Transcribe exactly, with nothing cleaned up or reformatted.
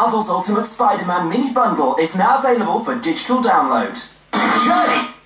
Marvel's Ultimate Spider-Man mini bundle is now available for digital download. Journey!